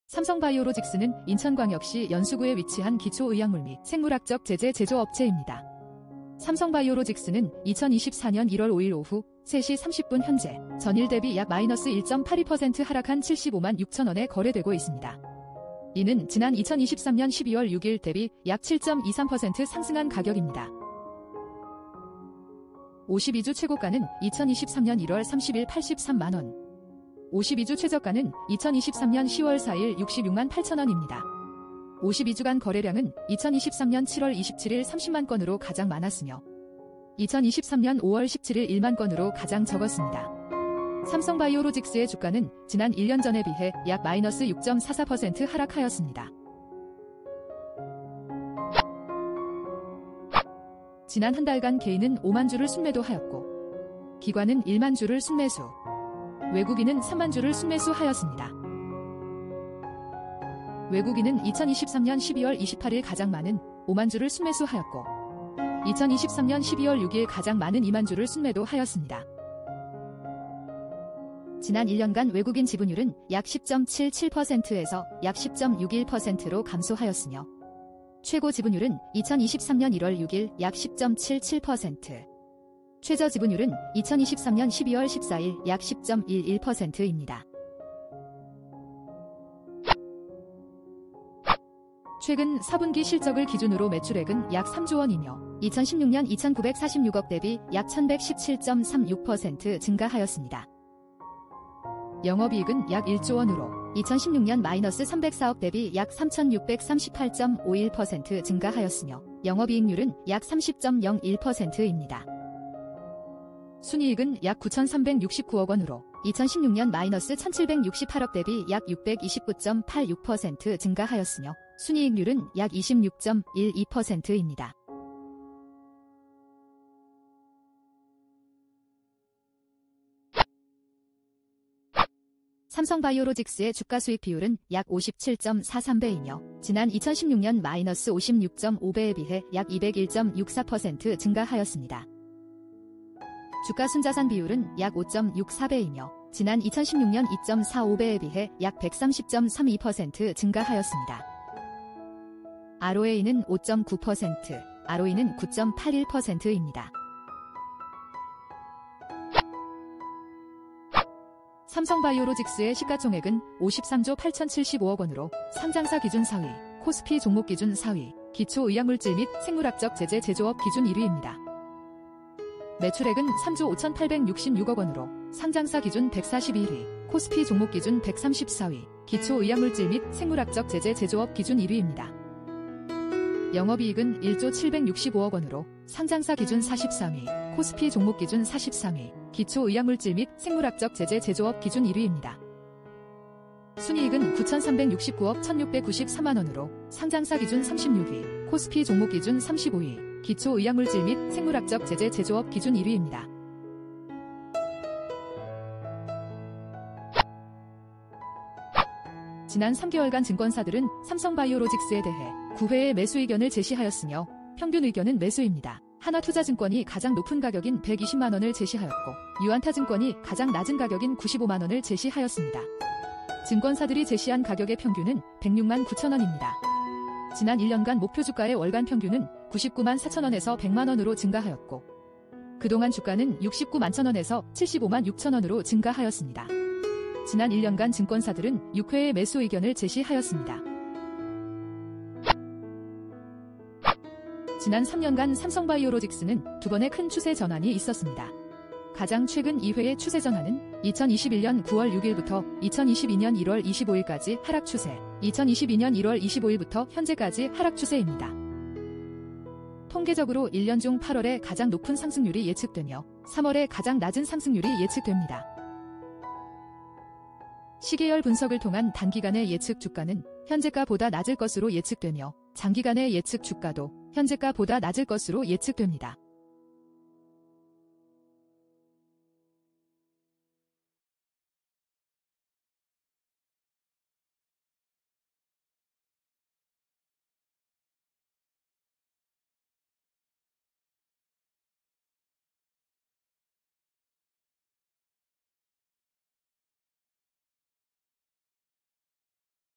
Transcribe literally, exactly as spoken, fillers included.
삼성바이오로직스는 인천광역시 연수구에 위치한 기초의약물 및 생물학적 제재 제조업체입니다. 삼성바이오로직스는 이천이십사년 일월 오일 오후 세 시 삼십 분 현재 전일 대비 약 마이너스 일 점 팔이 퍼센트 하락한 칠십오만 육천 원에 거래되고 있습니다. 이는 지난 이천이십삼년 십이월 육일 대비 약 칠 점 이삼 퍼센트 상승한 가격입니다. 오십이주 최고가는 이천이십삼년 일월 삼십일 팔십삼만 원, 오십이주 최저가는 이천이십삼년 시월 사일 육십육만 팔천 원입니다. 오십이주간 거래량은 이천이십삼년 칠월 이십칠일 삼십만 건으로 가장 많았으며 이천이십삼년 오월 십칠일 일만 건으로 가장 적었습니다. 삼성바이오로직스의 주가는 지난 일 년 전에 비해 약 마이너스 육 점 사사 퍼센트 하락하였습니다. 지난 한 달간 개인은 오만 주를 순매도하였고 기관은 일만 주를 순매수, 외국인은 삼만 주를 순매수하였습니다. 외국인은 이천이십삼년 십이월 이십팔일 가장 많은 오만 주를 순매수하였고 이천이십삼년 십이월 육일 가장 많은 이만 주를 순매도하였습니다. 지난 일 년간 외국인 지분율은 약 십 점 칠칠 퍼센트에서 약 십 점 육일 퍼센트로 감소하였으며 최고 지분율은 이천이십삼년 일월 육일 약 십 점 칠칠 퍼센트, 최저 지분율은 이천이십삼년 십이월 십사일 약 십 점 일일 퍼센트입니다. 최근 사분기 실적을 기준으로 매출액은 약 삼조 원이며 이천십육년 이천구백사십육억 대비 약 천백십칠 점 삼육 퍼센트 증가하였습니다. 영업이익은 약 일조 원으로 이천십육년 마이너스 삼백사억 대비 약 삼천육백삼십팔 점 오일 퍼센트 증가하였으며 영업이익률은 약 삼십 점 영일 퍼센트입니다. 순이익은 약 구천삼백육십구억 원으로 이천십육년 마이너스 천칠백육십팔억 대비 약 육백이십구 점 팔육 퍼센트 증가하였으며 순이익률은 약 이십육 점 일이 퍼센트입니다. 삼성바이오로직스의 주가수익 비율은 약 오십칠 점 사삼 배이며 지난 이천십육년 마이너스 오십육 점 오 배에 비해 약 이백일 점 육사 퍼센트 증가하였습니다. 주가순자산 비율은 약 오 점 육사 배이며 지난 이천십육년 이 점 사오 배에 비해 약 백삼십 점 삼이 퍼센트 증가하였습니다. 알오에이는 오 점 구 퍼센트, 알오이는 구 점 팔일 퍼센트입니다. 삼성바이오로직스의 시가총액은 오십삼조 팔천칠십오억 원으로 상장사 기준 사 위, 코스피 종목 기준 사 위, 기초의약물질 및 생물학적 제재 제조업 기준 일 위입니다. 매출액은 삼조 오천팔백육십육억 원으로 상장사 기준 백사십일 위, 코스피 종목 기준 백삼십사 위, 기초의약물질 및 생물학적 제재 제조업 기준 일 위입니다. 영업이익은 일조 칠백육십오억 원으로 상장사 기준 사십삼 위, 코스피 종목 기준 사십삼 위, 기초의약물질 및 생물학적 제재 제조업 기준 일 위입니다. 순이익은 구천삼백육십구억 천육백구십삼만 원으로 상장사 기준 삼십육 위, 코스피 종목 기준 삼십오 위, 기초의약물질 및 생물학적 제재 제조업 기준 일 위입니다. 지난 삼 개월간 증권사들은 삼성바이오로직스에 대해 구 회의 매수 의견을 제시하였으며 평균 의견은 매수입니다. 하나투자증권이 가장 높은 가격인 백이십만 원을 제시하였고 유안타증권이 가장 낮은 가격인 구십오만 원을 제시하였습니다. 증권사들이 제시한 가격의 평균은 백육만 구천 원입니다. 지난 일 년간 목표 주가의 월간 평균은 구십구만 사천 원에서 백만 원으로 증가하였고 그동안 주가는 육십구만 천 원에서 칠십오만 육천 원으로 증가하였습니다. 지난 일 년간 증권사들은 육 회의 매수 의견을 제시하였습니다. 지난 삼 년간 삼성바이오로직스는 두 번의 큰 추세 전환이 있었습니다. 가장 최근 이 회의 추세 전환은 이천이십일년 구월 육일부터 이천이십이년 일월 이십오일까지 하락 추세, 이천이십이년 일월 이십오일부터 현재까지 하락 추세입니다. 통계적으로 일 년 중 팔월에 가장 높은 상승률이 예측되며 삼월에 가장 낮은 상승률이 예측됩니다. 시계열 분석을 통한 단기간의 예측 주가는 현재가보다 낮을 것으로 예측되며 장기간의 예측 주가도 현재가보다 낮을 것으로 예측됩니다.